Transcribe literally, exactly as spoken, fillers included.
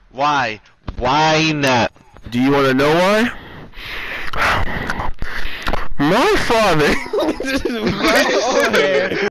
Why? Why not? Do you want to know why? My father. Right over.